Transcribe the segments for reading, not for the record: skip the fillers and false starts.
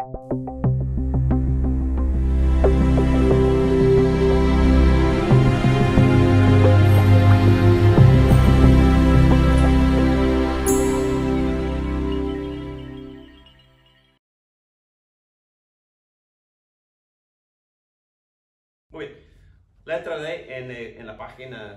Muy bien. Letra D en la página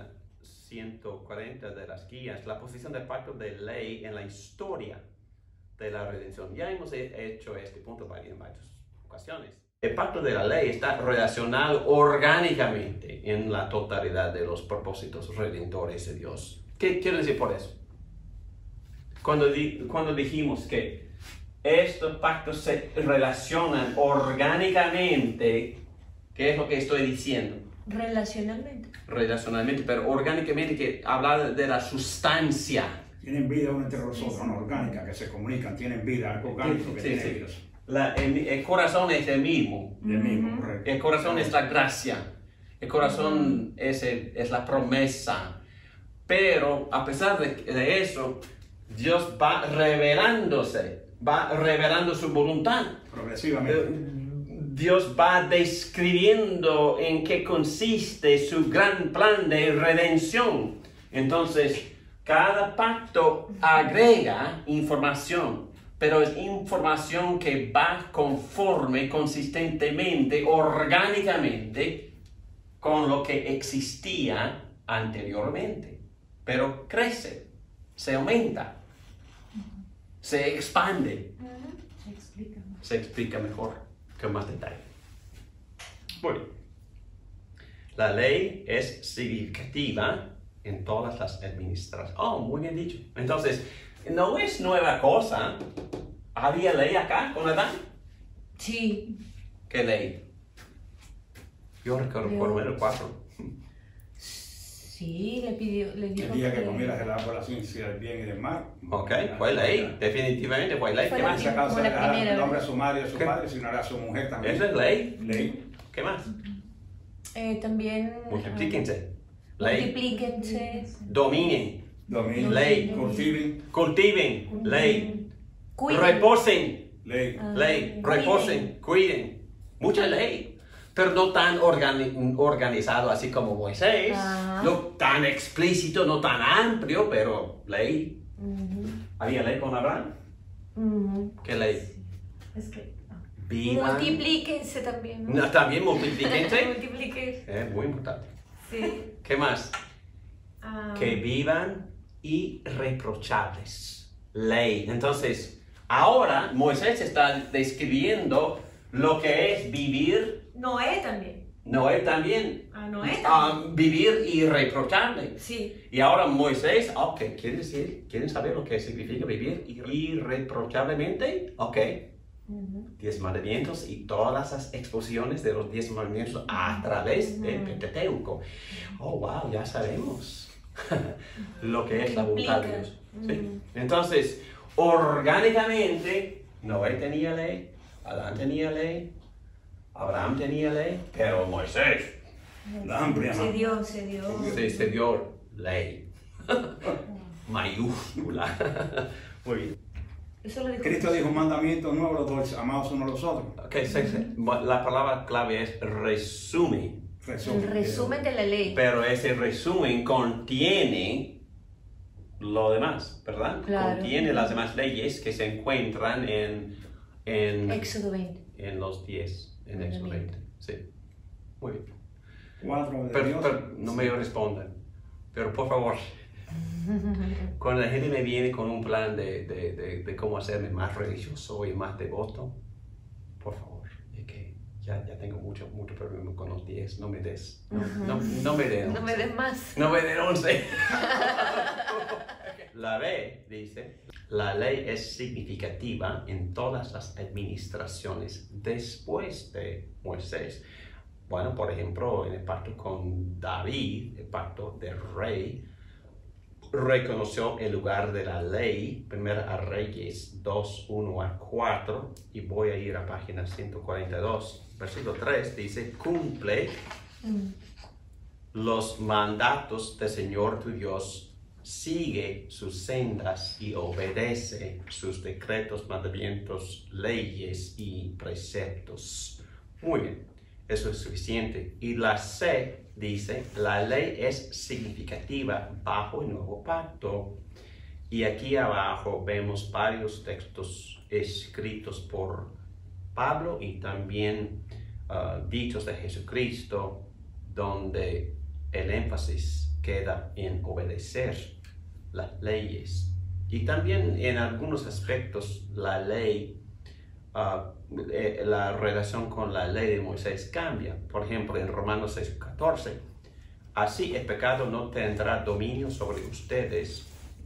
140 de las guías, la posición del pacto de ley en la historia de la redención. Ya hemos hecho este punto en varias ocasiones. El pacto de la ley está relacionado orgánicamente en la totalidad de los propósitos redentores de Dios. ¿Qué quiero decir por eso? Cuando dijimos que estos pactos se relacionan orgánicamente, ¿qué es lo que estoy diciendo? Relacionalmente. Relacionalmente, pero orgánicamente, que habla de la sustancia. Tienen vida uno entre los otros, no orgánica, que se comunican, tienen vida, algo orgánico que tiene vida. El corazón es el mismo. El mismo, correcto. El corazón es la gracia. El corazón es la promesa. Pero a pesar de eso, Dios va revelando su voluntad. Progresivamente. Dios va describiendo en qué consiste su gran plan de redención. Entonces, cada pacto agrega información, pero es información que va conforme, consistentemente, orgánicamente con lo que existía anteriormente. Pero crece, se aumenta, se expande, se explica mejor, con más detalle. Bueno, la ley es significativa en todas las administraciones. Oh, muy bien dicho. Entonces, no es nueva cosa. ¿Había ley acá con Adán? Sí. ¿Qué ley? Yo recuerdo por lo menos 4. Sí, le dijo el día que comieras el árbol de la ciencia del bien y del mal. Ok, fue ley. Definitivamente fue ley. ¿Qué más? En ese caso se dejará el hombre a su madre y a su padre, sino a su mujer también. ¿Eso es ley? Ley. ¿Qué más? También... Multiplíquense. Ley. Multiplíquense. Dominen. Dominen. Ley. Cultiven. Cultiven. Ley. Cuiden. Reposen. Ley. Ley. Reposen. Cuiden. Mucha ley. Pero no tan organizado así como Moisés. No tan explícito, no tan amplio, pero ley. ¿Había ley con Abraham? ¿Qué ley? Es que... Vivan. Multiplíquense también, ¿no? No, también multiplíquense. Multiplíquense. Es muy importante. Sí. ¿Qué más? Que vivan irreprochables. Ley. Entonces, ahora Moisés está describiendo lo que es vivir. Noé también. Noé también. Noé también. Vivir irreprochable. Sí. Y ahora Moisés, ok, ¿quieren saber lo que significa vivir irreprochablemente? Ok. 10 mandamientos y todas las exposiciones de los 10 mandamientos a través del Pentateuco. Oh, wow, ya sabemos lo que es la voluntad de Dios. ¿Sí? Entonces, orgánicamente, Noé tenía ley, Adán tenía ley, Abraham tenía ley, pero Moisés, la amplia. Se dio. Sí, se dio ley. Mayúscula. Muy bien. Eso lo dijo Cristo dijo mandamientos nuevos, los dos, amados unos a los otros. Okay, la palabra clave es resumen. El resumen de la ley. Pero ese resumen contiene lo demás, ¿verdad? Claro. Contiene las demás leyes que se encuentran en Éxodo 20. En los 10, en Éxodo 20. Sí. Muy bien. 4 de Pero Dios. no me respondan. Pero por favor, cuando la gente me viene con un plan de cómo hacerme más religioso y más devoto, por favor, es que ya tengo mucho problema con los 10, no me des. No me den 11. No me des más. No me den 11. La B dice, la ley es significativa en todas las administraciones después de Moisés. Bueno, por ejemplo, en el pacto con David, el pacto del rey, reconoció el lugar de la ley, Primera a Reyes 2, 1 a 4, y voy a ir a página 142, versículo 3, dice, cumple los mandatos del Señor tu Dios sigue sus sendas y obedece sus decretos, mandamientos, leyes y preceptos. Muy bien, eso es suficiente. Y la C dice, la ley es significativa bajo el nuevo pacto. Y aquí abajo vemos varios textos escritos por Pablo y también dichos de Jesucristo, donde el énfasis queda en obedecer las leyes. Y también en algunos aspectos la ley, la relación con la ley de Moisés cambia. Por ejemplo, en Romanos 6:14, así el pecado no tendrá dominio sobre ustedes,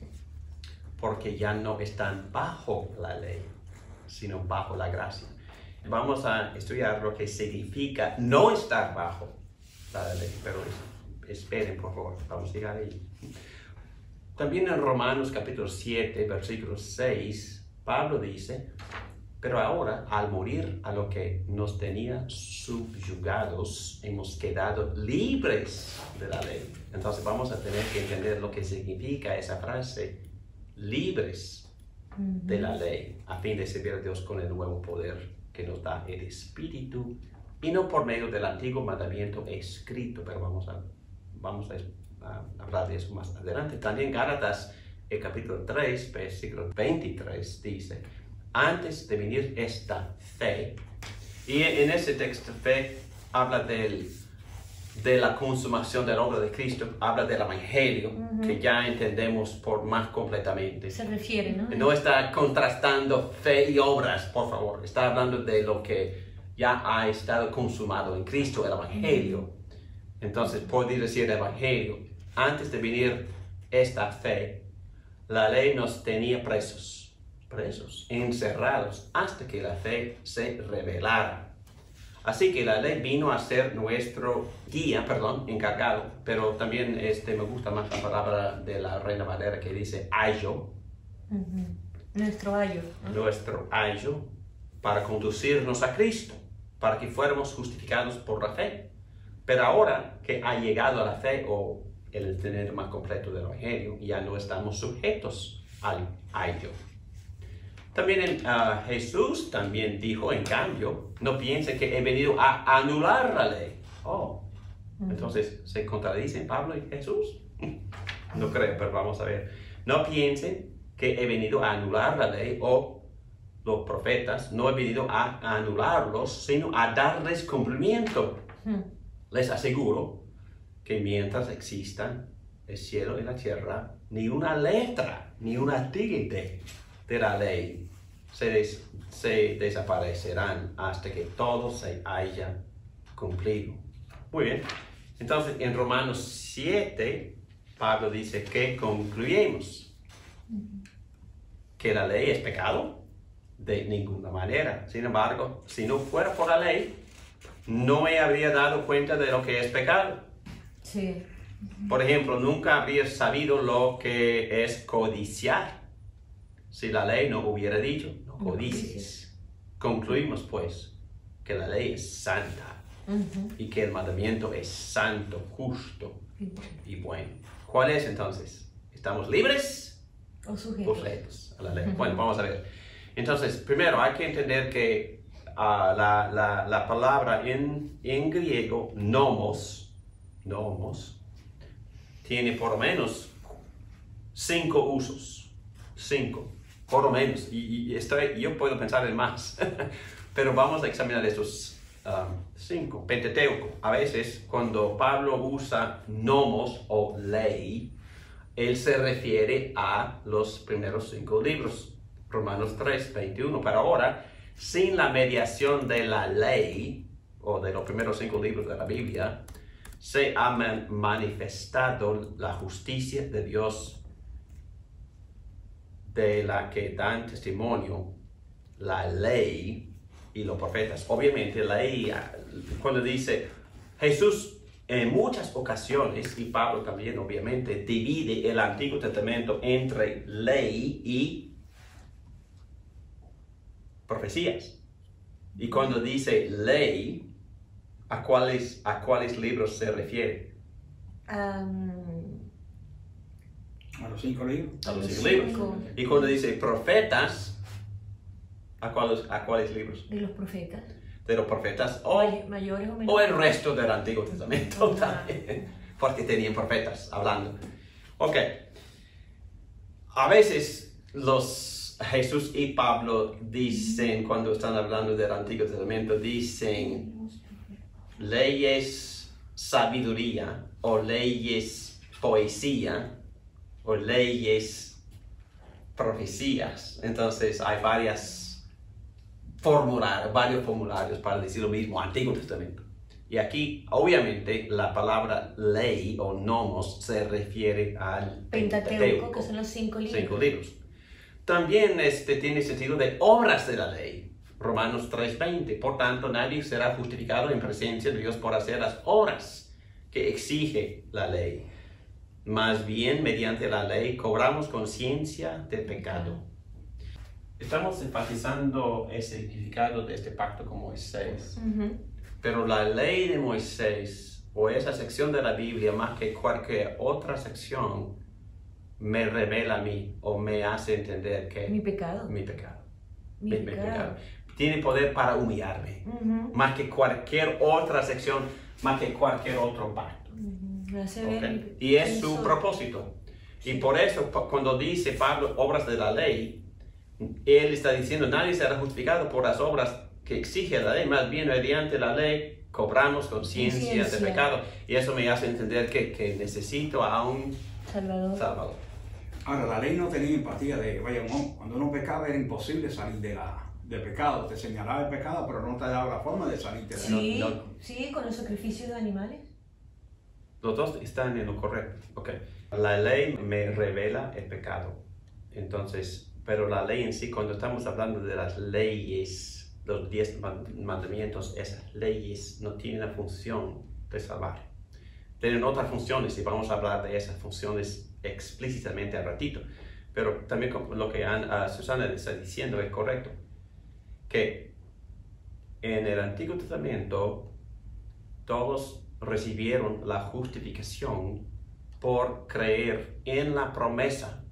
porque ya no están bajo la ley, sino bajo la gracia. Vamos a estudiar lo que significa no estar bajo la ley, pero esperen, por favor, vamos a llegar ahí. También en Romanos capítulo 7, versículo 6, Pablo dice, pero ahora, al morir a lo que nos tenía subyugados, hemos quedado libres de la ley. Entonces vamos a tener que entender lo que significa esa frase, libres de la ley, a fin de servir a Dios con el nuevo poder que nos da el Espíritu, y no por medio del antiguo mandamiento escrito, pero vamos a hablar de eso más adelante. También Gálatas, el capítulo 3, versículo 23, dice, antes de venir esta fe, y en ese texto fe habla de la consumación de la obra de Cristo, habla del Evangelio, que ya entendemos por más completamente. Se refiere, ¿no? No está contrastando fe y obras, por favor. Está hablando de lo que ya ha estado consumado en Cristo, el Evangelio. Entonces, puede decir el Evangelio, antes de venir esta fe, la ley nos tenía presos, encerrados, hasta que la fe se revelara. Así que la ley vino a ser nuestro guía, encargado, pero también me gusta más la palabra de la Reina Valera que dice ayo. Nuestro ayo. Nuestro ayo para conducirnos a Cristo, para que fuéramos justificados por la fe. Pero ahora que ha llegado a la fe o el entendimiento más completo del Evangelio, ya no estamos sujetos al ayo. También Jesús también dijo, en cambio, no piensen que he venido a anular la ley. Entonces, ¿se contradicen Pablo y Jesús? No creo, pero vamos a ver. No piensen que he venido a anular la ley o los profetas, no he venido a anularlos, sino a darles cumplimiento. Les aseguro que mientras existan el cielo y la tierra, ni una letra, ni una tilde de la ley se desaparecerán hasta que todo se haya cumplido. Muy bien. Entonces, en Romanos 7, Pablo dice que concluimos que la ley es pecado de ninguna manera. Sin embargo, si no fuera por la ley, no me habría dado cuenta de lo que es pecado. Sí. Por ejemplo, nunca habría sabido lo que es codiciar si la ley no hubiera dicho, no codicies. Concluimos, pues, que la ley es santa y que el mandamiento es santo, justo y bueno. ¿Cuál es entonces? ¿Estamos libres o sujetos a la ley? Bueno, vamos a ver. Entonces, primero hay que entender que la palabra en griego, nomos, tiene por lo menos 5 usos. 5, por lo menos. Y yo puedo pensar en más. Pero vamos a examinar estos 5. Pentateuco. A veces, cuando Pablo usa nomos o ley, él se refiere a los primeros 5 libros. Romanos 3, 21. Pero ahora, sin la mediación de la ley, o de los primeros 5 libros de la Biblia, se ha manifestado la justicia de Dios, de la que dan testimonio la ley y los profetas. Obviamente la ley, cuando dice Jesús en muchas ocasiones, y Pablo también obviamente, divide el Antiguo Testamento entre ley y profecías. Y cuando dice ley, ¿a cuáles libros se refiere? A los 5 libros. A los 5 libros. Y cuando dice profetas, ¿a cuáles libros? De los profetas. De los profetas Mayores o menores. o el resto del Antiguo Testamento también, porque tenían profetas hablando. Ok. A veces Jesús y Pablo dicen, cuando están hablando del Antiguo Testamento, dicen leyes sabiduría, o leyes poesía, o leyes profecías. Entonces hay varios formularios para decir lo mismo, Antiguo Testamento. Y aquí, obviamente, la palabra ley o nomos se refiere al Pentateuco, que son los 5 libros. 5 libros. También tiene sentido de obras de la ley. Romanos 3:20. Por tanto, nadie será justificado en presencia de Dios por hacer las obras que exige la ley. Más bien, mediante la ley, cobramos conciencia del pecado. Estamos enfatizando el significado de este pacto con Moisés. Pero la ley de Moisés, o esa sección de la Biblia, más que cualquier otra sección, me revela a mí, o me hace entender que... Mi pecado. Mi pecado. Mi pecado. Tiene poder para humillarme, más que cualquier otra sección, más que cualquier otro pacto. Okay. Y es su propósito. Y por eso, cuando dice Pablo, obras de la ley, él está diciendo, nadie será justificado por las obras que exige la ley, más bien mediante la ley cobramos conciencia de pecado. Y eso me hace entender que necesito a un Salvador. Ahora, la ley no tenía empatía cuando uno pecaba era imposible salir del pecado. Te señalaba el pecado, pero no te daba la forma de salir de él. Sí, con los sacrificios de animales. Los dos están en lo correcto. Okay. La ley me revela el pecado. Entonces, pero la ley en sí, cuando estamos hablando de las leyes, los 10 mandamientos, esas leyes no tienen la función de salvar. Tienen otras funciones y vamos a hablar de esas funciones explícitamente al ratito. Pero también lo que Susana está diciendo es correcto. Que en el Antiguo Testamento todos recibieron la justificación por creer en la promesa.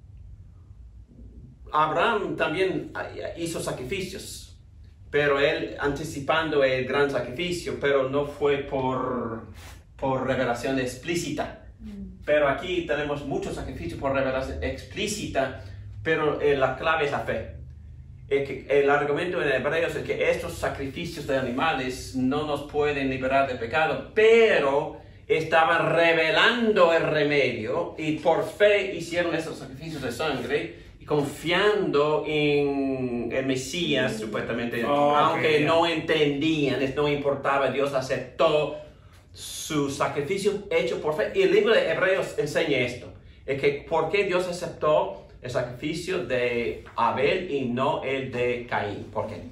Abraham también hizo sacrificios, pero él anticipando el gran sacrificio, pero no fue por revelación explícita. Pero aquí tenemos muchos sacrificios por revelación explícita, pero la clave es la fe. El argumento en Hebreos es que estos sacrificios de animales no nos pueden liberar del pecado, pero estaban revelando el remedio y por fe hicieron esos sacrificios de sangre y confiando en el Mesías, supuestamente, aunque no entendían, no importaba, Dios aceptó su sacrificio hecho por fe. Y el libro de Hebreos enseña esto, es que ¿por qué Dios aceptó el sacrificio de Abel y no el de Caín? ¿Por qué?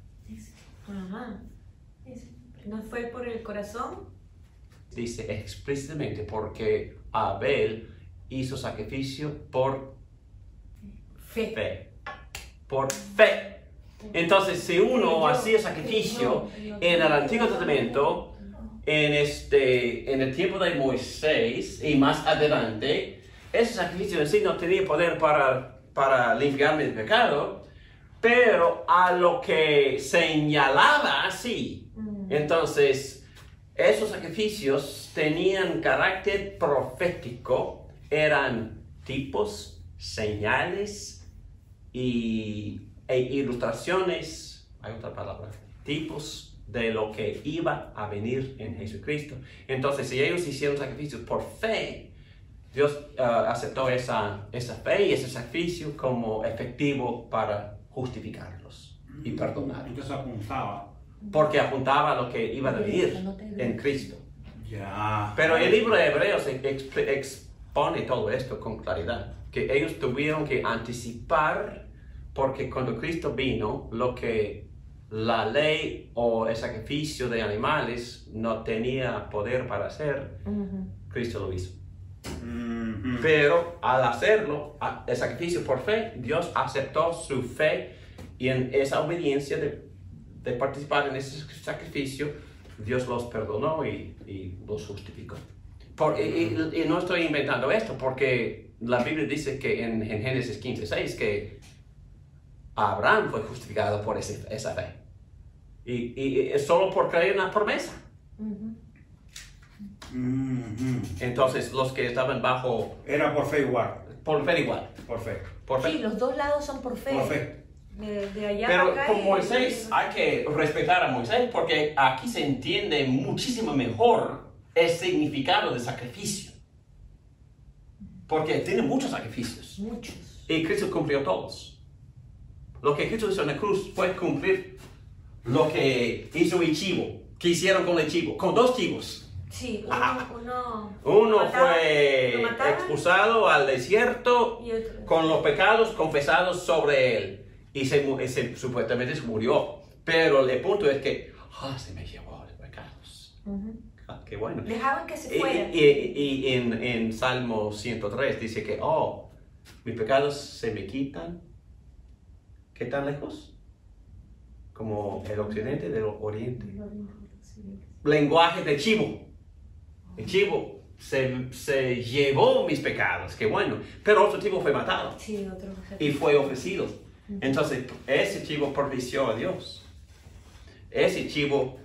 ¿No fue por el corazón? Dice explícitamente porque Abel hizo sacrificio por fe. Por fe. Entonces, si uno hacía sacrificio en el Antiguo Testamento, en el tiempo de Moisés y más adelante, ese sacrificio en sí no tenía poder para limpiarme del pecado, pero a lo que señalaba, sí. Entonces, esos sacrificios tenían carácter profético, eran tipos, señales e ilustraciones, hay otra palabra, tipos de lo que iba a venir en Jesucristo. Entonces, si ellos hicieron sacrificios por fe, Dios aceptó esa fe y ese sacrificio como efectivo para justificarlos y perdonarlos. Entonces apuntaba. Porque apuntaba a lo que iba a venir en Cristo. Ya. Pero el libro de Hebreos expone todo esto con claridad. Que ellos tuvieron que anticipar, porque cuando Cristo vino, lo que la ley o el sacrificio de animales no tenía poder para hacer, Cristo lo hizo. Pero al hacerlo, el sacrificio por fe, Dios aceptó su fe y en esa obediencia de participar en ese sacrificio, Dios los perdonó y los justificó. Y no estoy inventando esto porque la Biblia dice que en Génesis 15:6 que Abraham fue justificado por esa fe. Y es solo por creer en la promesa. Entonces, los que estaban bajo... Era por fe igual. Por fe igual. Por fe. Por fe. Sí, los dos lados son por fe. Por fe. De allá Pero para acá. con Moisés hay que respetar a Moisés porque aquí se entiende muchísimo mejor el significado del sacrificio. Porque tiene muchos sacrificios. Muchos. Y Cristo cumplió todos. Lo que Cristo hizo en la cruz fue cumplir lo que hizo el chivo. ¿Qué hicieron con el chivo? Con 2 chivos. Sí, Uno lo mataban, fue expulsado al desierto y otro. con los pecados confesados sobre él. Y supuestamente se murió. Pero el punto es que se me llevó los pecados. Qué bueno. Dejaban que se fuera. Y en Salmo 103 dice que, mis pecados se me quitan. ¿Qué tan lejos? Como el occidente del oriente. Lenguaje de chivo. El chivo se llevó mis pecados, qué bueno. Pero otro chivo fue matado. Sí, otro. Y fue ofrecido. Entonces, ese chivo propició a Dios. Ese chivo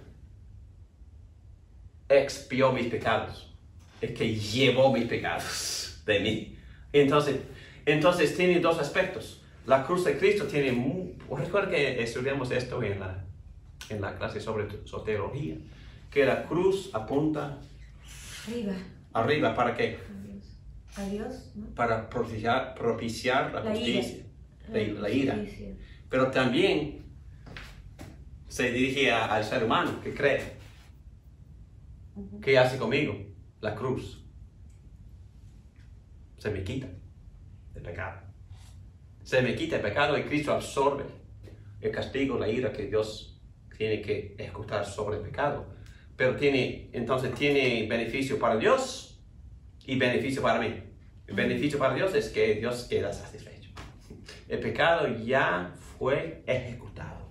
expió mis pecados. Es que llevó mis pecados de mí. Entonces tiene 2 aspectos. La cruz de Cristo tiene... Recuerda que estudiamos esto en la clase sobre soterología. Que la cruz apunta arriba. ¿Para qué? A Dios, ¿no? Para propiciar la justicia, la ira. Justicia. Pero también se dirige al ser humano que cree. ¿Qué hace conmigo? La cruz. Se me quita el pecado. Se me quita el pecado y Cristo absorbe el castigo, la ira que Dios tiene que ejecutar sobre el pecado. Pero entonces tiene beneficio para Dios y beneficio para mí. El beneficio para Dios es que Dios queda satisfecho. El pecado ya fue ejecutado.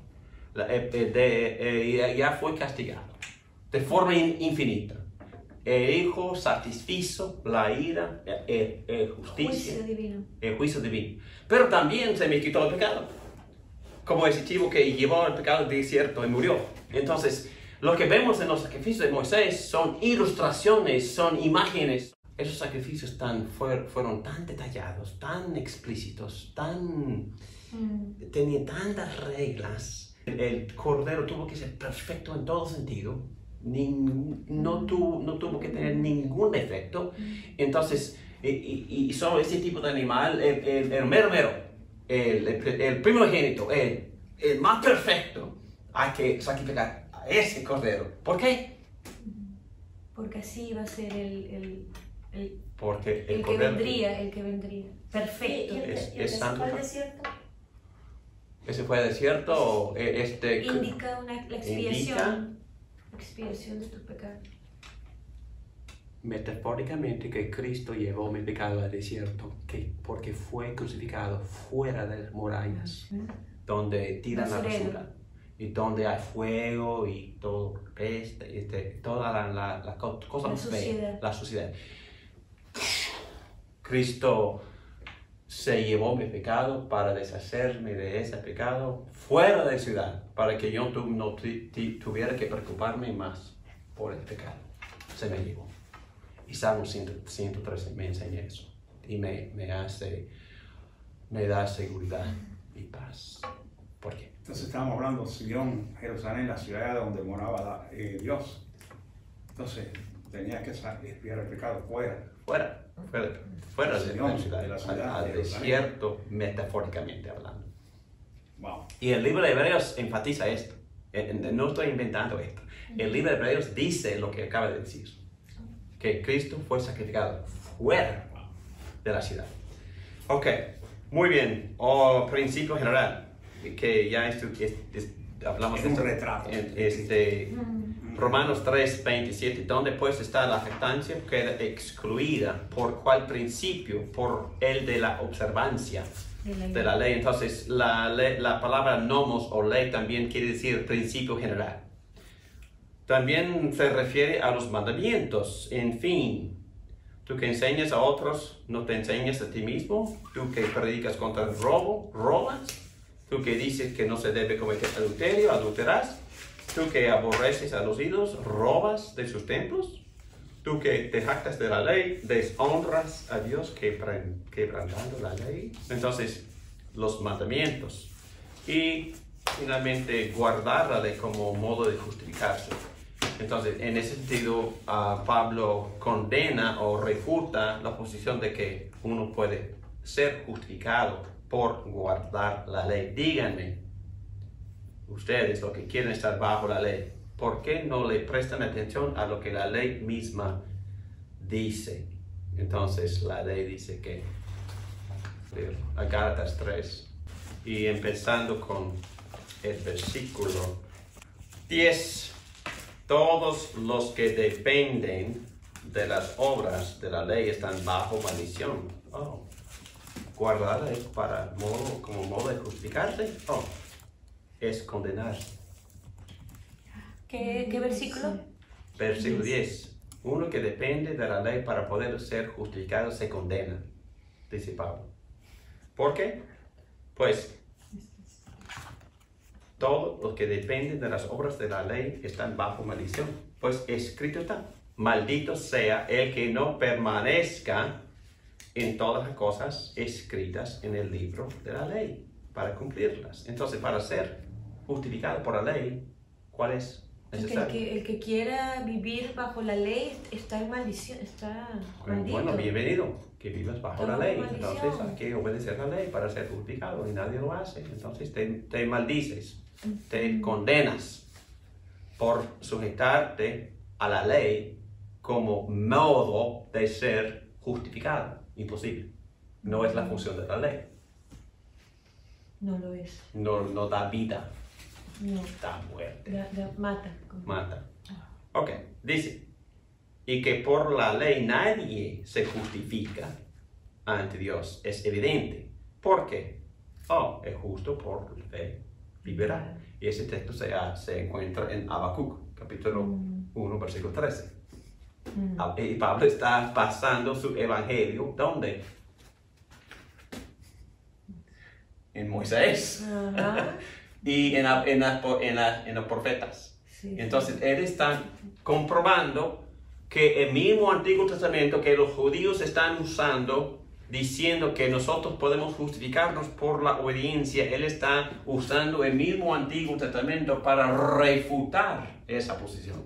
Ya fue castigado de forma infinita. El Hijo satisfizo la ira, justicia, el juicio divino. Pero también se me quitó el pecado. Como ese chivo que llevó el pecado al desierto y murió. Entonces, lo que vemos en los sacrificios de Moisés son ilustraciones, son imágenes. Esos sacrificios fueron tan detallados, tan explícitos, tenían tantas reglas. El cordero tuvo que ser perfecto en todo sentido. No tuvo que tener ningún defecto. Entonces, y solo ese tipo de animal, el mero, el primogénito, el más perfecto, hay que sacrificar a ese cordero. ¿Por qué? Porque así va a ser el que vendría. Perfecto. ¿Es santo? ¿Fue al desierto? ¿Ese fue el desierto? Indica la expiación. Expiación de tus pecados. Metafóricamente que Cristo llevó mi pecado al desierto, porque fue crucificado fuera de las murallas, donde tiran la basura y donde hay fuego y todo peste, toda la cosa más fea, la suciedad. Cristo se llevó mi pecado para deshacerme de ese pecado fuera de la ciudad, para que yo no tuviera que preocuparme más por el pecado. Se me llevó. Y Salmo 113 me enseña eso. Y me da seguridad y paz. ¿Por qué? Entonces estamos hablando de Sion, Jerusalén, la ciudad donde moraba Dios. Entonces tenía que expiar el pecado fuera de la ciudad, al desierto, metafóricamente hablando. Wow. Y el libro de Hebreos enfatiza esto. No estoy inventando esto. El libro de Hebreos dice lo que acaba de decir. Que Cristo fue sacrificado fuera de la ciudad. Ok, muy bien. Principio general, que ya hablamos es de un esto. retrato. Romanos 3:27, donde pues está la jactancia, queda excluida. ¿Por cuál principio? Por el de la observancia de la ley. Entonces, la palabra nomos o ley también quiere decir principio general. También se refiere a los mandamientos. En fin, Tú que enseñas a otros, no te enseñas a ti mismo. Tú que predicas contra el robo, robas. Tú que dices que no se debe cometer adulterio, adulteras. Tú que aborreces a los ídolos, robas de sus templos. Tú que te jactas de la ley, deshonras a Dios quebrantando la ley. Entonces, los mandamientos. Y finalmente, guardar la ley como modo de justificarse. Entonces, en ese sentido, Pablo condena o refuta la posición de que uno puede ser justificado por guardar la ley. Díganme, ustedes, los que quieren estar bajo la ley, ¿por qué no le prestan atención a lo que la ley misma dice? Entonces, la ley dice que, a Gálatas 3, y empezando con el versículo 10, todos los que dependen de las obras de la ley están bajo maldición. Guardarla es como modo de justificarse. Es condenarse. ¿Qué versículo? Versículo 10. Uno que depende de la ley para poder ser justificado se condena, dice Pablo. ¿Por qué? Pues todos los que dependen de las obras de la ley están bajo maldición. Pues escrito está, maldito sea el que no permanezca en todas las cosas escritas en el libro de la ley, para cumplirlas. Entonces, para ser justificado por la ley, ¿cuál es necesario? El que quiera vivir bajo la ley está en maldición, está maldito. Bueno, bienvenido, que vivas bajo la ley. Entonces, hay que obedecer la ley para ser justificado y nadie lo hace. Entonces, te maldices. Te condenas por sujetarte a la ley como modo de ser justificado. Imposible. No es la función de la ley. No lo es. No da vida. No. Da muerte. Mata. Mata. Ok, dice, y que por la ley nadie se justifica ante Dios. Es evidente. ¿Por qué? Es justo por fe. Vivirá. Y ese texto se encuentra en Habacuc, capítulo 1, versículo 13. Y Pablo está pasando su evangelio, ¿dónde? En Moisés. Y en los profetas. Sí. Entonces, él está comprobando que el mismo Antiguo Testamento que los judíos están usando, diciendo que nosotros podemos justificarnos por la obediencia, él está usando el mismo Antiguo Testamento para refutar esa posición.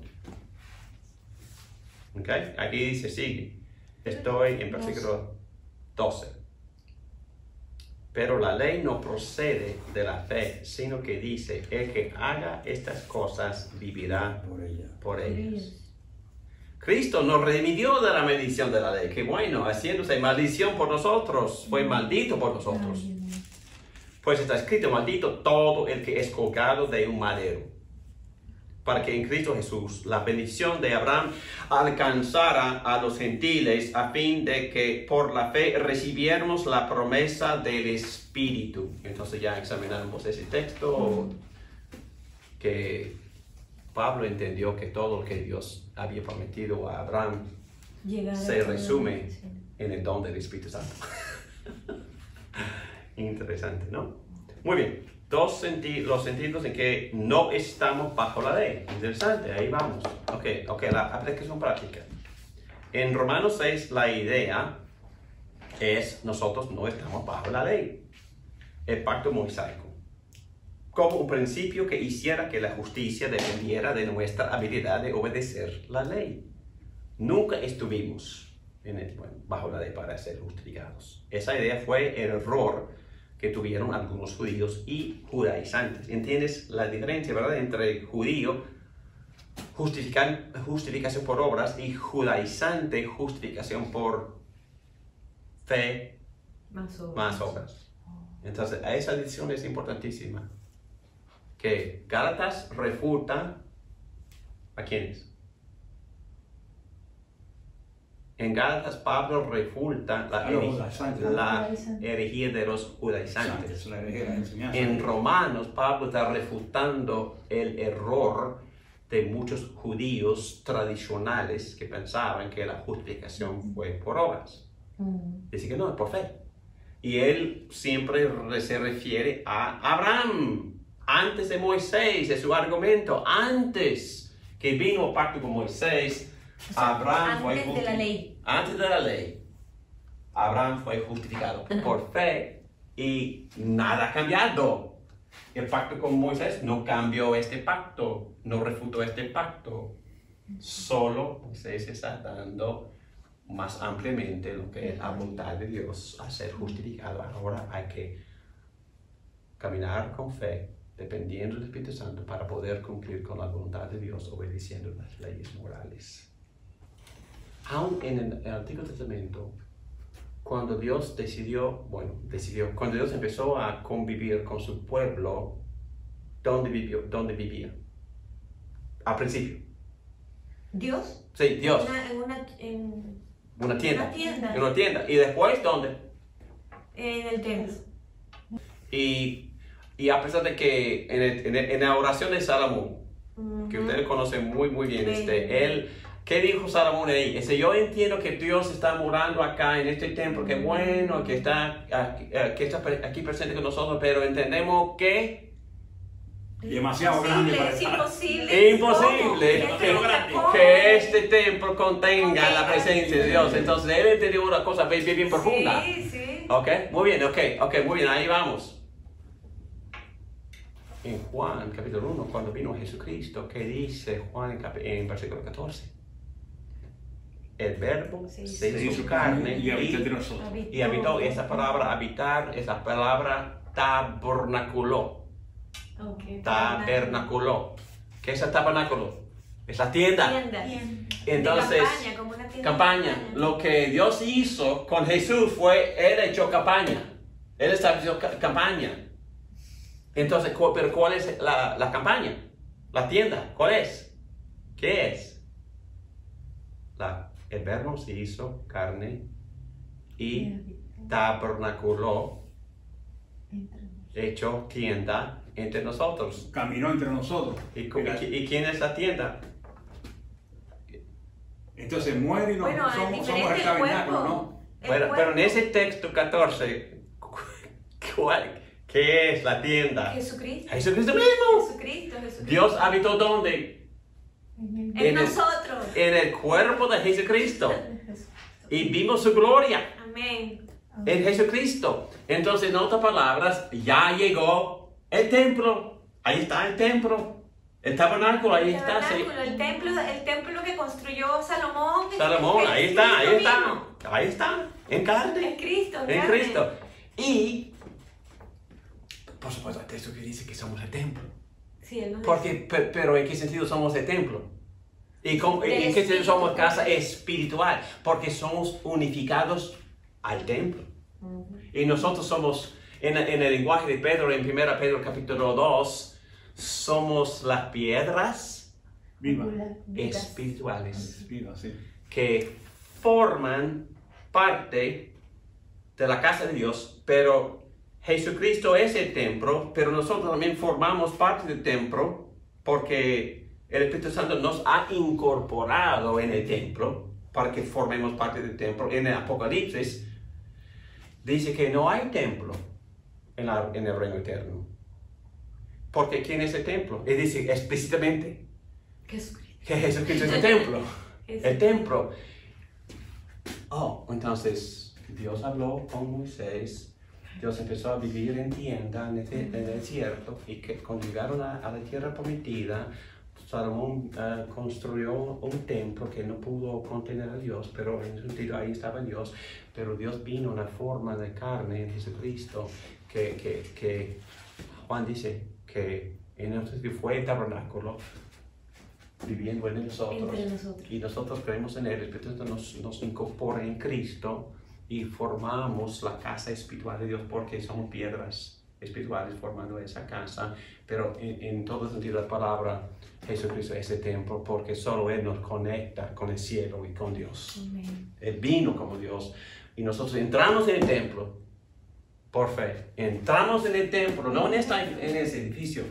¿Ok? Aquí dice, sigue. Estoy en versículo 12. Pero la ley no procede de la fe, sino que dice, el que haga estas cosas vivirá por ellas. Cristo nos redimió de la maldición de la ley. Qué bueno, haciéndose maldición por nosotros, fue maldito por nosotros. Pues está escrito, maldito todo el que es colgado de un madero, para que en Cristo Jesús la bendición de Abraham alcanzara a los gentiles, a fin de que por la fe recibiéramos la promesa del Espíritu. Entonces ya examinamos ese texto, que Pablo entendió que todo lo que Dios había prometido a Abraham se resume en el don del Espíritu Santo. Interesante, ¿no? Muy bien. Los sentidos en que no estamos bajo la ley. Interesante, ahí vamos. Ok, la aplicación práctica. En Romanos 6 la idea es nosotros no estamos bajo la ley. El pacto mosaico. Como un principio que hiciera que la justicia dependiera de nuestra habilidad de obedecer la ley. Nunca estuvimos bajo la ley para ser justificados. Esa idea fue el error que tuvieron algunos judíos y judaizantes. ¿Entiendes la diferencia, verdad? Entre judío, justificación por obras, y judaizante, justificación por fe más obras. Entonces, esa decisión es importantísima. Que Gálatas refuta ¿a quiénes? En Gálatas Pablo refuta la herejía de los judaizantes. En Romanos Pablo está refutando el error de muchos judíos tradicionales que pensaban que la justificación fue por obras. Dice que no, es por fe. Y él siempre se refiere a Abraham, antes de Moisés, es su argumento, antes que vino el pacto con Moisés, Abraham fue antes de la ley. Antes de la ley, Abraham fue justificado por fe y nada ha cambiado. El pacto con Moisés no cambió este pacto, no refutó este pacto. Solo Moisés está dando más ampliamente lo que es la voluntad de Dios a ser justificado. Ahora hay que caminar con fe, dependiendo del Espíritu Santo, para poder cumplir con la voluntad de Dios, obedeciendo las leyes morales. Aún en el Antiguo Testamento, cuando Dios cuando Dios empezó a convivir con su pueblo, ¿dónde vivía? Al principio. ¿Dios? Sí, Dios. En una tienda. En una tienda. ¿Y después dónde? En el templo. Y a pesar de que en la oración de Salomón, que ustedes conocen muy bien, ¿qué dijo Salomón ahí? Dice, yo entiendo que Dios está morando acá en este templo, que bueno, que está aquí presente con nosotros, pero entendemos que demasiado grande para es imposible que este templo contenga la presencia de Dios. Entonces él entendió una cosa bien profunda. Sí. Ok, muy bien, muy bien, ahí vamos. En Juan capítulo 1, cuando vino Jesucristo, ¿qué dice Juan en versículo 14? El verbo se hizo carne y habitó. Esa palabra habitar es la palabra tabernaculó. Tabernaculó. ¿Qué es el tabernáculo? Es la tienda. Entonces, campaña. Lo que Dios hizo con Jesús fue, Él echó campaña. Él estableció campaña. Entonces, pero ¿cuál es la campaña? La tienda, ¿cuál es? ¿Qué es? El verbo se hizo carne y tabernaculó, hecho tienda entre nosotros. Caminó entre nosotros. ¿Y quién es la tienda? Entonces muere y somos el tabernáculo, ¿no? Pero en ese texto 14, ¿qué es la tienda? Jesucristo. Jesucristo mismo. Jesucristo. Dios habitó ¿dónde? En nosotros. En el cuerpo de Jesucristo. Y vimos su gloria. Amén. En Jesucristo. Entonces, en otras palabras, ya llegó el templo. Ahí está el templo. El tabernáculo, ahí está. El templo que construyó Salomón. Ahí está. En carne. En Cristo. En Cristo. Y, por supuesto, el texto que dice que somos el templo. Sí, Pero ¿en qué sentido somos el templo? ¿En qué sentido somos casa espiritual? Porque somos unificados al templo. Y nosotros somos, en el lenguaje de Pedro, en 1 Pedro capítulo 2, somos las piedras espirituales que forman parte de la casa de Dios, pero Jesucristo es el templo, pero nosotros también formamos parte del templo porque el Espíritu Santo nos ha incorporado en el templo para que formemos parte del templo. En el Apocalipsis dice que no hay templo en el reino eterno. Porque ¿quién es el templo? Él dice explícitamente que Jesucristo es el templo. El templo. Entonces Dios habló con Moisés. Dios empezó a vivir en tienda en el desierto, y que cuando llegaron a la tierra prometida, Salomón construyó un templo que no pudo contener a Dios, pero en un sentido ahí estaba Dios, pero Dios vino en la forma de carne en Jesucristo, que Juan dice que en el sentido fue el tabernáculo viviendo en nosotros, y nosotros creemos en Él. El Espíritu Santo nos incorpora en Cristo y formamos la casa espiritual de Dios porque somos piedras espirituales formando esa casa. Pero en todo sentido de la palabra, Jesucristo es el templo porque solo Él nos conecta con el cielo y con Dios. Amén. Él vino como Dios y nosotros entramos en el templo por fe. Entramos en el templo, no en ese edificio.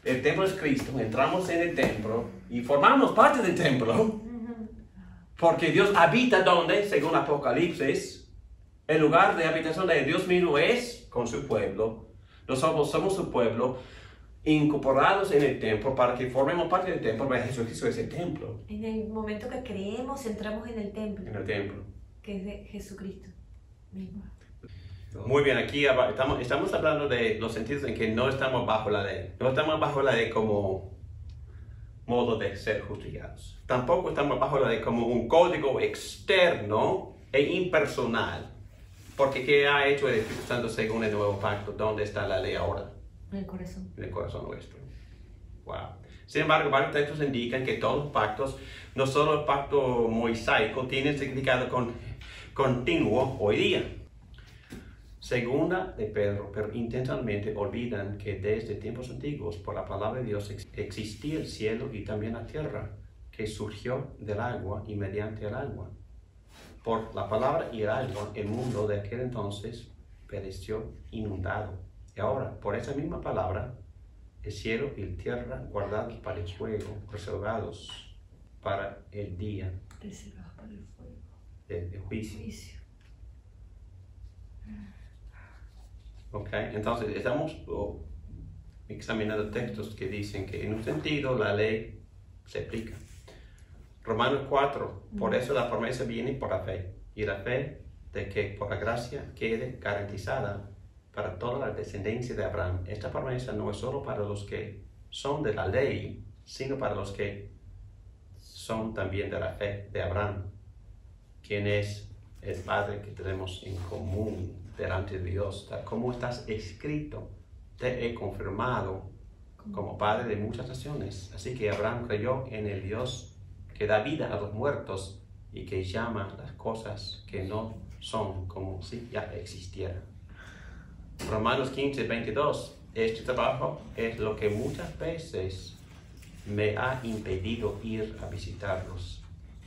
el templo es Cristo, entramos en el templo y formamos parte del templo. Porque Dios habita donde, según Apocalipsis, el lugar de habitación de Dios mismo es con su pueblo. Nosotros somos su pueblo, incorporados en el templo para que formemos parte del templo, pero Jesucristo es el templo. En el momento que creemos, entramos en el templo. En el templo. Que es de Jesucristo mismo. Muy bien, aquí estamos hablando de los sentidos en que no estamos bajo la ley. No estamos bajo la ley como modo de ser justificados. Tampoco estamos bajo la ley como un código externo e impersonal. Porque ¿qué ha hecho el Espíritu Santo según el nuevo pacto? ¿Dónde está la ley ahora? En el corazón. En el corazón nuestro. Wow. Sin embargo, varios textos indican que todos los pactos, no solo el pacto mosaico, tienen significado continuo hoy día. Segunda de Pedro, pero intencionalmente olvidan que desde tiempos antiguos, por la palabra de Dios, existía el cielo y también la tierra, que surgió del agua y mediante el agua. Por la palabra y el agua, el mundo de aquel entonces pereció inundado. Y ahora, por esa misma palabra, el cielo y la tierra guardados para el fuego, reservados para el día Reservados para el fuego. De juicio. Ok, entonces estamos examinando textos que dicen que en un sentido la ley se aplica. Romanos 4, por eso la promesa viene por la fe, y la fe de que por la gracia quede garantizada para toda la descendencia de Abraham. Esta promesa no es solo para los que son de la ley, sino para los que son también de la fe de Abraham, quien es el Padre que tenemos en común delante de Dios. Como estás escrito, te he confirmado como Padre de muchas naciones. Así que Abraham creyó en el Dios que da vida a los muertos y que llama las cosas que no son como si ya existieran. Romanos 15, 22. Este trabajo es lo que muchas veces me ha impedido ir a visitarlos.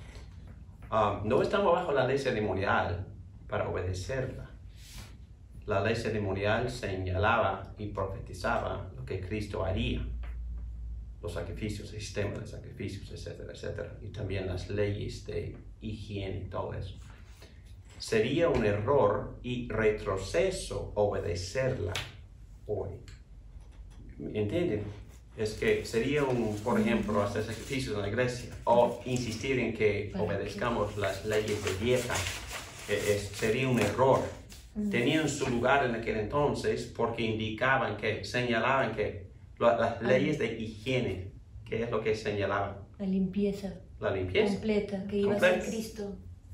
No estamos bajo la ley ceremonial para obedecerla. La ley ceremonial señalaba y profetizaba lo que Cristo haría. Los sacrificios, el sistema de sacrificios, etcétera, etcétera. Y también las leyes de higiene y todo eso. Sería un error y retroceso obedecerla hoy. ¿Entienden? Es que sería por ejemplo, hacer sacrificios en la iglesia o insistir en que obedezcamos las leyes de dieta. Sería un error. Tenían su lugar en aquel entonces porque señalaban que las leyes de higiene, ¿qué es lo que señalaban? La limpieza. La limpieza. Completa, que iba a ser Cristo.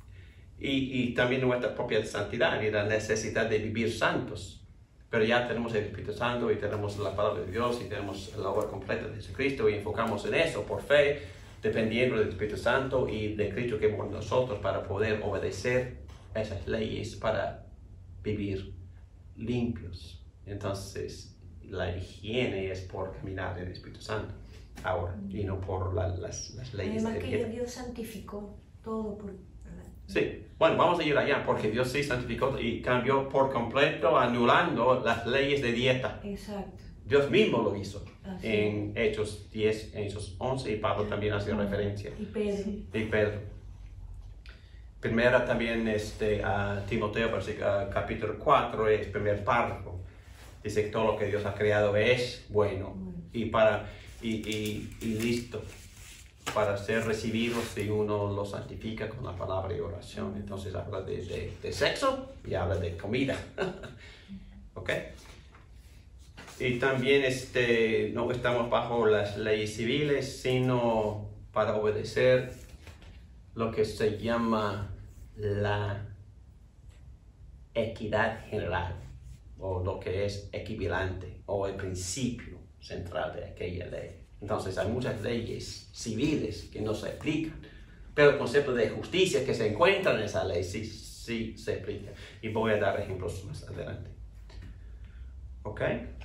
Y también nuestra propia santidad y la necesidad de vivir santos. Pero ya tenemos el Espíritu Santo y tenemos la palabra de Dios y tenemos la obra completa de Jesucristo y enfocamos en eso por fe, dependiendo del Espíritu Santo y de Cristo que por nosotros para poder obedecer esas leyes para vivir limpios. Entonces, la higiene es por caminar en el Espíritu Santo ahora y no por las leyes. Además que Dios santificó todo por... Sí, bueno, vamos a ir allá porque Dios sí santificó y cambió por completo, anulando las leyes de dieta. Exacto. Dios mismo lo hizo. Así. En Hechos 10, en Hechos 11, y Pablo también hace referencia. Y Pedro. Y Pedro. Primera también a Timoteo, capítulo 4, es primer párrafo. Dice que todo lo que Dios ha creado es bueno y listo para ser recibido si uno lo santifica con la palabra y oración. Entonces habla de sexo y habla de comida. ¿Ok? Y también no estamos bajo las leyes civiles, sino para obedecer lo que se llama la equidad general, o lo que es equivalente, o el principio central de aquella ley. Entonces hay muchas leyes civiles que no se aplican, pero el concepto de justicia que se encuentra en esa ley sí se aplica. Y voy a dar ejemplos más adelante. ¿Ok?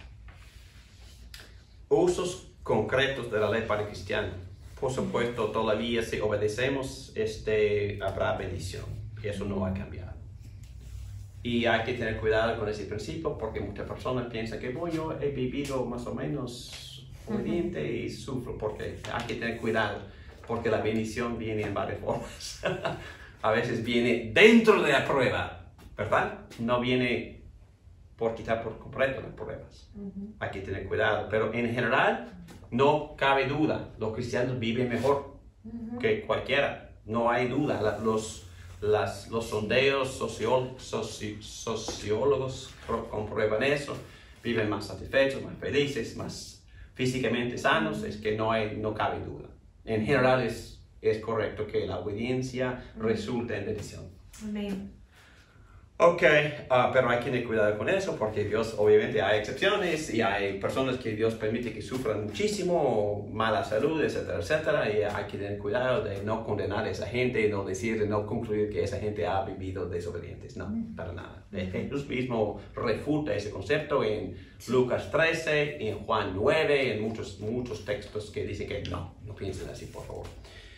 Usos concretos de la ley para el cristiano. Por supuesto, todavía si obedecemos, habrá bendición. Y eso no ha cambiado. Y hay que tener cuidado con ese principio porque muchas personas piensan que yo he vivido más o menos obediente y sufro, porque hay que tener cuidado, porque la bendición viene en varias formas. A veces viene dentro de la prueba, ¿verdad? No viene por quitar por completo las pruebas. Hay que tener cuidado, pero en general no cabe duda, los cristianos viven mejor que cualquiera, no hay duda. Los sondeos sociólogos comprueban eso, viven más satisfechos, más felices, más físicamente sanos, es que no cabe duda. En general es correcto que la obediencia resulte en bendición. Amén. Ok, pero hay que tener cuidado con eso, porque Dios, obviamente hay excepciones y hay personas que Dios permite que sufran muchísimo, mala salud, etcétera, etcétera, y hay que tener cuidado de no condenar a esa gente, no concluir que esa gente ha vivido desobedientes, no, para nada. Jesús mismo refuta ese concepto en Lucas 13, en Juan 9, en muchos textos que dicen que no piensen así, por favor.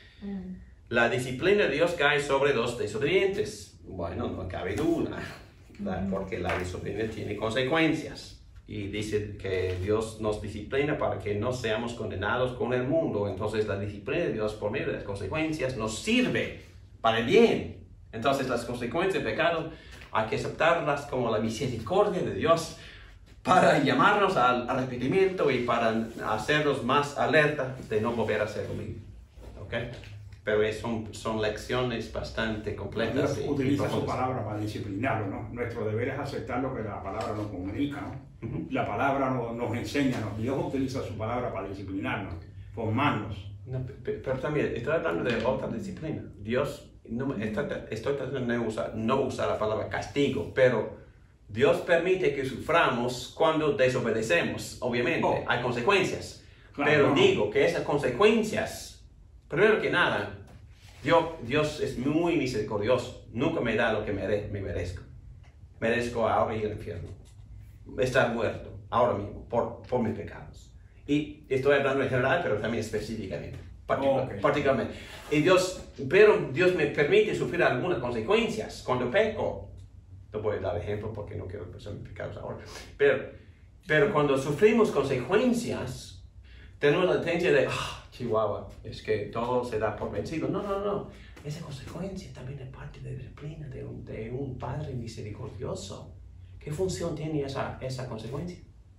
La disciplina de Dios cae sobre los desobedientes. Bueno, no cabe duda, porque la desobediencia tiene consecuencias. Y dice que Dios nos disciplina para que no seamos condenados con el mundo. Entonces la disciplina de Dios por medio de las consecuencias nos sirve para el bien. Entonces las consecuencias del pecado hay que aceptarlas como la misericordia de Dios para llamarnos al arrepentimiento y para hacernos más alerta de no volver a hacer lo mismo. ¿Okay? Pero son lecciones bastante completas. Dios utiliza su palabra para disciplinarlo, ¿no? Nuestro deber es aceptar lo que la palabra nos comunica, ¿no? La palabra nos enseña, ¿no? Dios utiliza su palabra para disciplinarnos, formarnos. No, pero también estoy hablando de otra disciplina. Dios, estoy tratando de no usar la palabra castigo, pero Dios permite que suframos cuando desobedecemos. Obviamente, hay consecuencias. Claro, pero digo que esas consecuencias, primero que nada, Dios es muy misericordioso. Nunca me da lo que me merezco. Merezco ahora ir al infierno. Estar muerto ahora mismo por mis pecados. Y estoy hablando en general, pero también específicamente. Particularmente. Pero Dios me permite sufrir algunas consecuencias cuando peco. No voy a dar ejemplo porque no quiero pensar en mis pecados ahora. Pero cuando sufrimos consecuencias, tenemos la tendencia de... Chihuahua, es que todo se da por vencido. No. Esa consecuencia también es parte de la disciplina de un Padre misericordioso. ¿Qué función tiene esa consecuencia?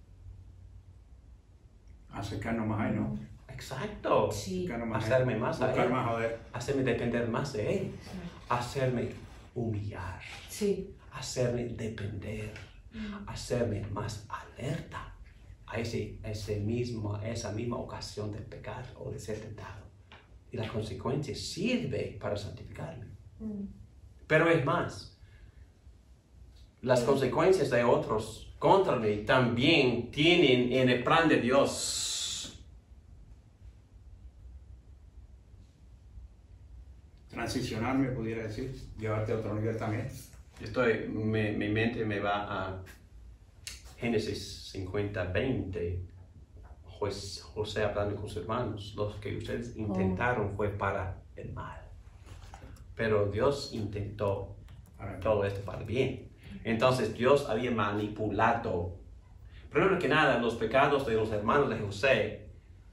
Acercarnos más a Él, ¿no? Exacto. Sí. Hacerme más a Él. Hacerme depender más de Él. Sí. Hacerme humillar. Sí. Hacerme depender. Hacerme más alerta a esa misma ocasión de pecar o de ser tentado. Y la consecuencia sirve para santificarme. Pero es más, las consecuencias de otros contra mí también tienen en el plan de Dios. Transicionarme, pudiera decir, llevarte a otro nivel también. Mi mente me va a Génesis 50:20, José hablando con sus hermanos, lo que ustedes intentaron fue para el mal, pero Dios intentó todo esto para el bien. Entonces Dios había manipulado, primero que nada, los pecados de los hermanos de José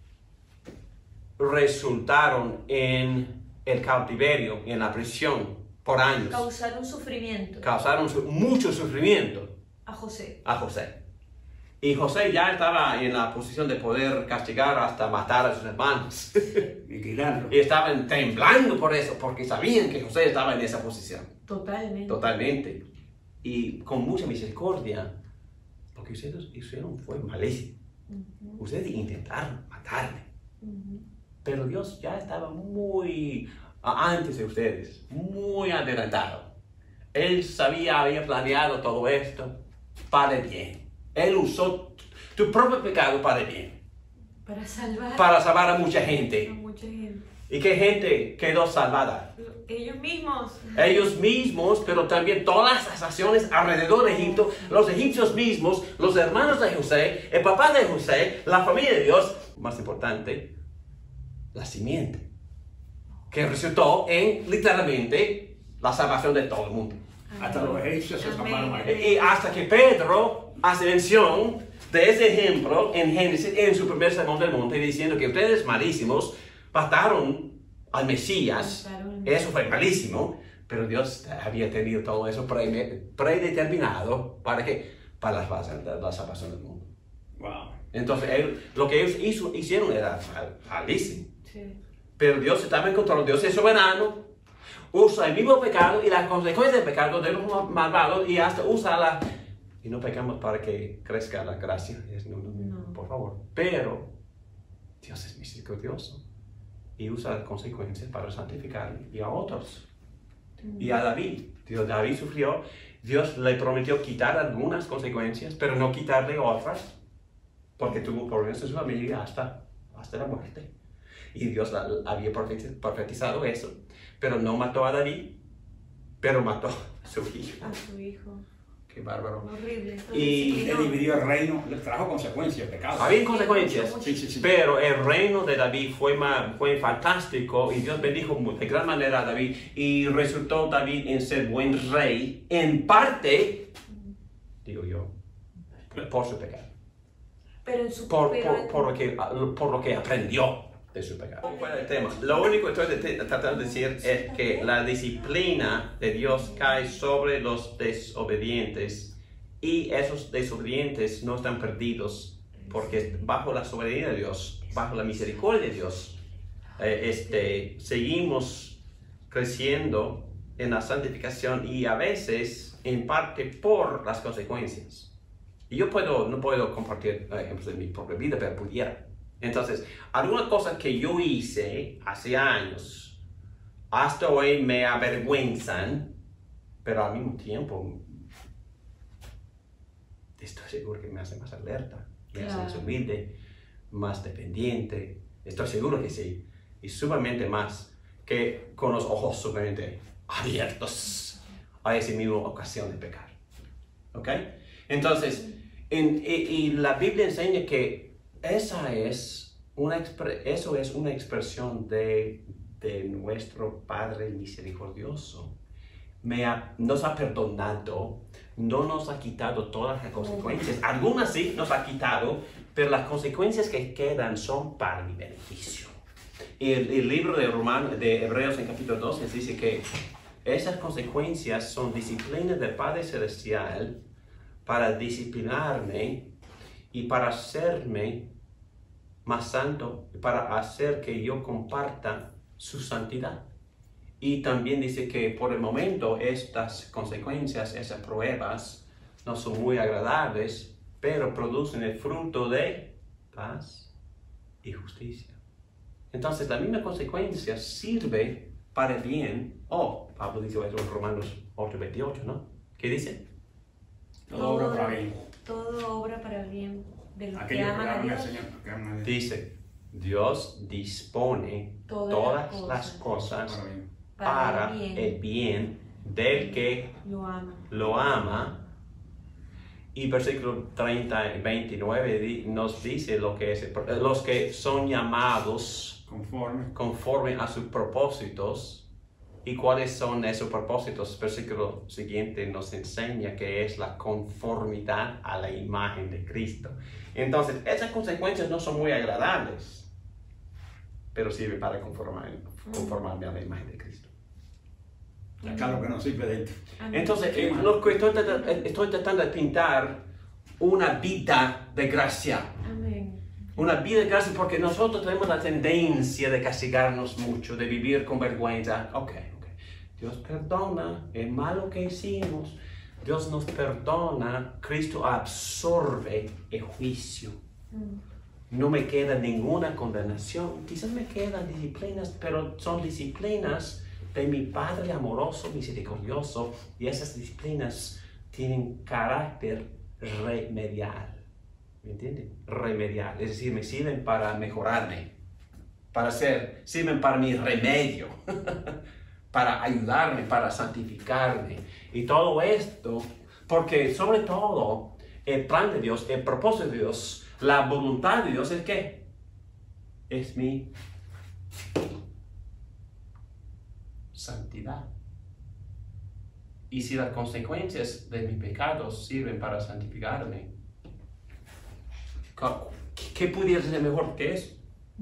resultaron en el cautiverio, en la prisión por años. Causaron sufrimiento. Mucho sufrimiento a José. Y José ya estaba en la posición de poder castigar hasta matar a sus hermanos. Vigilando. Y estaban temblando por eso, porque sabían que José estaba en esa posición. Totalmente. Y con mucha misericordia, porque ustedes hicieron fue malísimo. Ustedes intentaron matarme. Pero Dios ya estaba muy antes de ustedes, muy adelantado. Él había planeado todo esto para el bien. Él usó tu propio pecado para el bien. Para salvar a mucha gente. ¿Y qué gente quedó salvada? Ellos mismos, pero también todas las naciones alrededor de Egipto, los egipcios mismos, los hermanos de José, el papá de José, la familia de Dios, más importante, la simiente, que resultó en literalmente la salvación de todo el mundo. Hasta los egipcios se salvaron. Y hasta que Pedro hace mención de ese ejemplo en Génesis, en su primer sermón del monte, diciendo que ustedes malísimos mataron al Mesías. Eso fue malísimo, pero Dios había tenido todo eso predeterminado para que para la salvación del mundo. Wow. Entonces, lo que ellos hicieron era malísimo. Sí. Pero Dios estaba en control, Dios es soberano, usa el mismo pecado y las consecuencias del pecado de los malvados y hasta usa y no pecamos para que crezca la gracia. No, por favor. Pero Dios es misericordioso y usa las consecuencias para santificar y a otros. Y a David. David sufrió, Dios le prometió quitar algunas consecuencias, pero no quitarle otras, porque tuvo problemas en su familia hasta la muerte. Y Dios había profetizado eso, pero no mató a David, pero mató a su hijo. A su hijo. Qué bárbaro. Horrible. Y él dividió el reino, le trajo consecuencias, pecado. Había consecuencias, Sí. pero el reino de David fue fantástico y Dios bendijo de gran manera a David y resultó David en ser buen rey, en parte, digo yo, por su pecado. Pero en su Por lo que aprendió de su pecado. Fuera del tema. Lo único que estoy tratando de decir es que la disciplina de Dios cae sobre los desobedientes y esos desobedientes no están perdidos porque bajo la soberanía de Dios, bajo la misericordia de Dios, seguimos creciendo en la santificación y a veces en parte por las consecuencias. Y yo no puedo compartir ejemplos de mi propia vida, pero pudiera. Entonces, algunas cosas que yo hice hace años, hasta hoy me avergüenzan, pero al mismo tiempo estoy seguro que me hace más alerta, me hace más humilde, más dependiente. Estoy seguro que sí. Y sumamente más que con los ojos sumamente abiertos a esa misma ocasión de pecar. ¿Ok? Entonces, y la Biblia enseña que eso es una expresión de nuestro Padre misericordioso. Nos ha perdonado, no nos ha quitado todas las consecuencias. Algunas sí nos ha quitado, pero las consecuencias que quedan son para mi beneficio. Y el libro de Hebreos en capítulo 12 dice que esas consecuencias son disciplinas del Padre Celestial para disciplinarme y para hacerme más santo, para hacer que yo comparta su santidad. Y también dice que por el momento estas consecuencias, esas pruebas, no son muy agradables, pero producen el fruto de paz y justicia. Entonces la misma consecuencia sirve para el bien. Pablo dice eso en Romanos 8:28, ¿no? ¿Qué dice? Todo obra para bien. Todo obra para el bien de los que Aquellos aman a Dios. Dice, Dios dispone todas las cosas para el bien del que lo ama. Y versículo 30 y 29 nos dice lo que es los que son llamados conforme a sus propósitos. ¿Y cuáles son esos propósitos? El versículo siguiente nos enseña que es la conformidad a la imagen de Cristo. Entonces, esas consecuencias no son muy agradables, pero sirven para conformarme a la imagen de Cristo. Acá lo que no sirve dentro. Entonces, lo que estoy tratando de pintar una vida de gracia. Amén. Una vida de gracia porque nosotros tenemos la tendencia de castigarnos mucho, de vivir con vergüenza. Ok. Dios perdona el malo que hicimos. Dios nos perdona. Cristo absorbe el juicio. No me queda ninguna condenación. Quizás me quedan disciplinas, pero son disciplinas de mi Padre amoroso, misericordioso, y esas disciplinas tienen carácter remedial. ¿Me entienden? Remedial. Es decir, me sirven para mejorarme, sirven para mi remedio, para ayudarme, para santificarme. Y todo esto, porque sobre todo, el plan de Dios, el propósito de Dios, la voluntad de Dios es ¿qué? Es mi santidad. Y si las consecuencias de mis pecados sirven para santificarme, ¿Qué pudiera ser mejor que eso?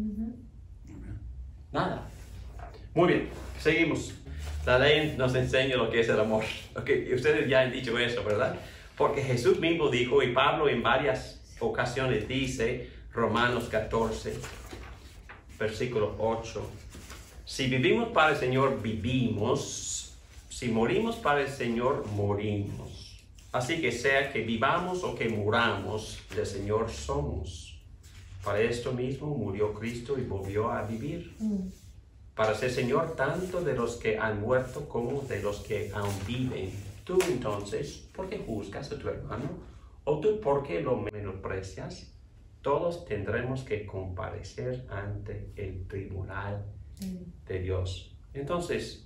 Nada. Muy bien, seguimos. La ley nos enseña lo que es el amor. Okay, ustedes ya han dicho eso, ¿verdad? Porque Jesús mismo dijo, y Pablo en varias ocasiones dice, Romanos 14, versículo 8, si vivimos para el Señor, vivimos. Si morimos para el Señor, morimos. Así que sea que vivamos o que muramos, del Señor somos. Para esto mismo murió Cristo y volvió a vivir. Para ser Señor tanto de los que han muerto como de los que aún viven. Tú entonces, ¿por qué juzgas a tu hermano? ¿O tú por qué lo menosprecias? Todos tendremos que comparecer ante el tribunal de Dios. Entonces,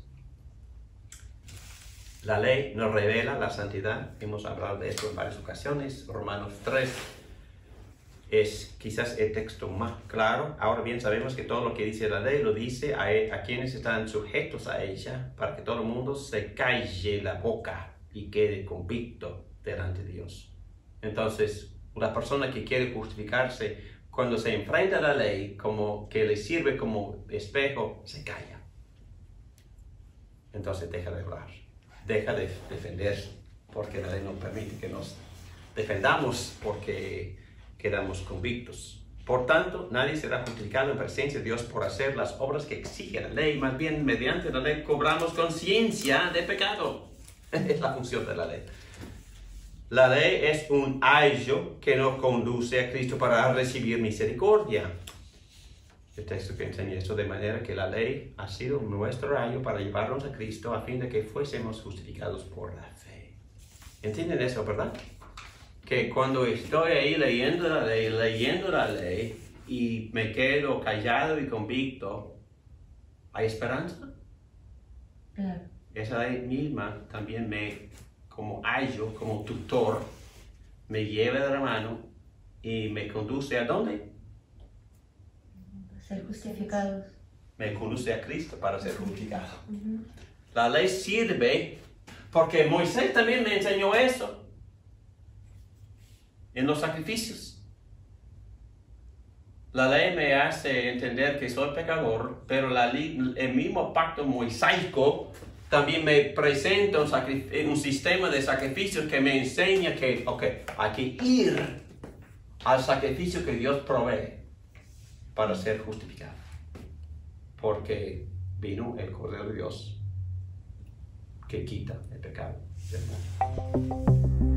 la ley nos revela la santidad. Hemos hablado de esto en varias ocasiones. Romanos 3 es quizás el texto más claro. Ahora bien, sabemos que todo lo que dice la ley lo dice a quienes están sujetos a ella, para que todo el mundo se calle la boca y quede convicto delante de Dios. Entonces, una persona que quiere justificarse cuando se enfrenta a la ley, como que le sirve como espejo, se calla. Entonces deja de hablar, deja de defenderse, porque la ley no permite que nos defendamos porque quedamos convictos. Por tanto, nadie será justificado en presencia de Dios por hacer las obras que exige la ley. Más bien, mediante la ley cobramos conciencia de pecado. Es la función de la ley. La ley es un ayo que nos conduce a Cristo para recibir misericordia. El texto que enseña esto, de manera que la ley ha sido nuestro ayo para llevarnos a Cristo a fin de que fuésemos justificados por la fe. ¿Entienden eso, verdad? Que cuando estoy ahí leyendo la ley y me quedo callado y convicto, ¿hay esperanza? Claro. Esa ley misma también como ayo, como tutor, me lleva de la mano y me conduce ¿a dónde? Ser justificados. Me conduce a Cristo para ser justificado. La ley sirve porque Moisés también me enseñó eso. En los sacrificios. La ley me hace entender que soy pecador, pero el mismo pacto mosaico también me presenta un sistema de sacrificios que me enseña que, hay que ir al sacrificio que Dios provee para ser justificado. Porque vino el Cordero de Dios que quita el pecado del mundo.